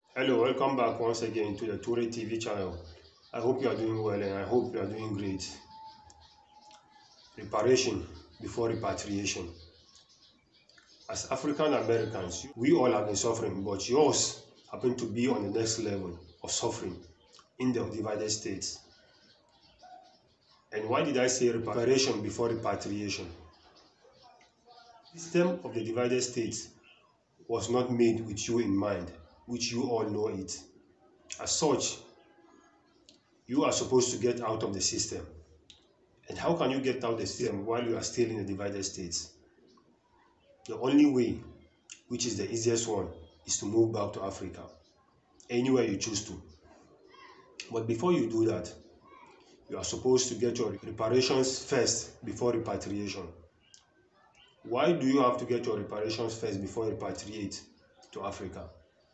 Hello, welcome back once again to the Toure TV channel. I hope you are doing well and I hope you are doing great. Reparation before repatriation. As African Americans, we all have been suffering, but yours happen to be on the next level of suffering in the divided states. And why did I say reparation before repatriation? The system of the divided states was not made with you in mind, which you all know it. As such, you are supposed to get out of the system. And how can you get out of the system while you are still in the divided states? The only way, which is the easiest one, is to move back to Africa, anywhere you choose to. But before you do that, you are supposed to get your reparations first before repatriation. Why do you have to get your reparations first before you repatriate to Africa?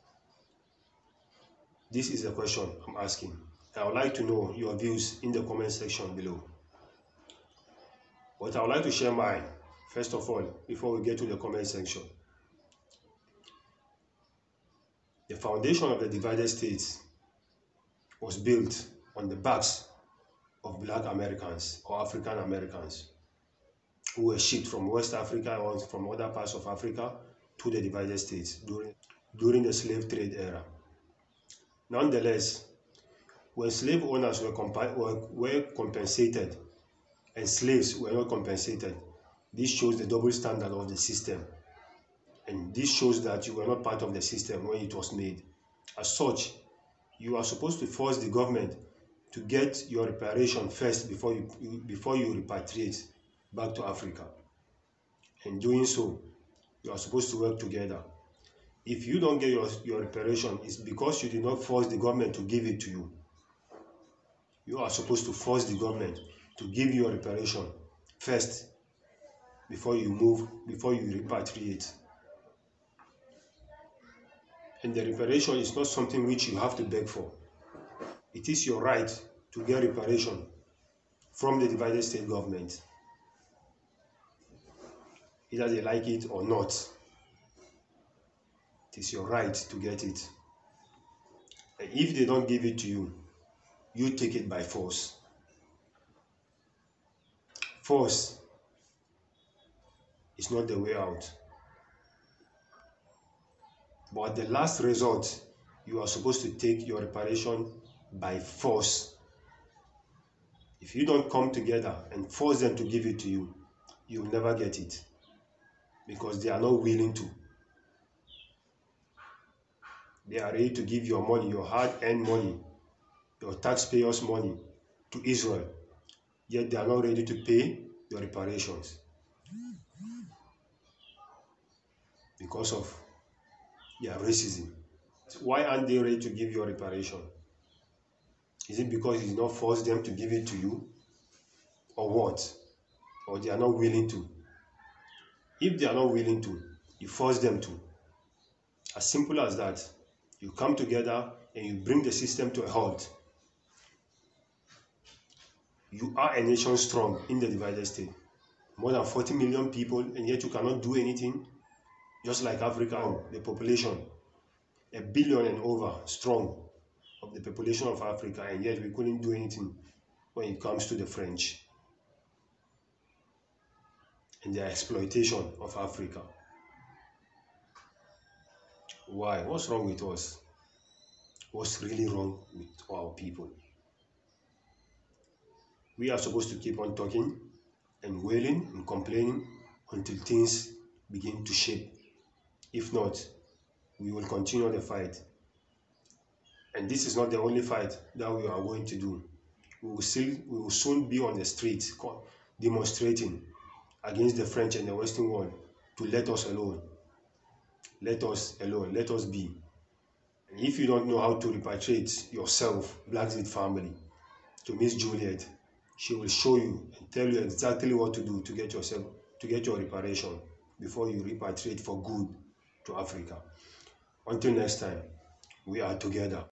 This is the question I'm asking. I would like to know your views in the comment section below. But I would like to share mine, first of all, before we get to the comment section. The foundation of the divided states was built on the backs of Black Americans or African Americans who were shipped from West Africa or from other parts of Africa to the divided states during the slave trade era. Nonetheless, when slave owners were compensated and slaves were not compensated, this shows the double standard of the system. And this shows that you were not part of the system when it was made. As such, you are supposed to force the government to get your reparation first before you repatriate back to Africa. And doing so, you are supposed to work together. If you don't get your reparation, it's because you did not force the government to give it to you. You are supposed to force the government to give you your reparation first before you repatriate. And the reparation is not something which you have to beg for. It is your right to get reparation from the divided state government, either they like it or not. It is your right to get it. And if they don't give it to you, you take it by force. Force is not the way out. But at the last resort, you are supposed to take your reparation by force. If you don't come together and force them to give it to you, you will never get it because they are not willing to. They are ready to give your money, your hard-earned money, your taxpayers' money to Israel, yet they are not ready to pay your reparations because of their racism. Why aren't they ready to give your reparation? Is it because you did not force them to give it to you? Or what? Or they are not willing to? If they are not willing to, you force them to. As simple as that. You come together and you bring the system to a halt. You are a nation strong in the divided state. More than 40 million people, and yet you cannot do anything. Just like Africa, the population, 1 billion and over strong of the population of Africa, and yet we couldn't do anything when it comes to the French and their exploitation of Africa. Why? What's wrong with us? What's really wrong with our people? We are supposed to keep on talking and wailing and complaining until things begin to shape. If not, we will continue the fight. And this is not the only fight that we are going to do. We will soon be on the streets demonstrating against the French and the Western world to let us alone. Let us alone. Let us be. And if you don't know how to repatriate yourself, Blackseed family, to Miss Juliet, she will show you and tell you exactly what to do to get your reparation before you repatriate for good to Africa. Until next time, we are together.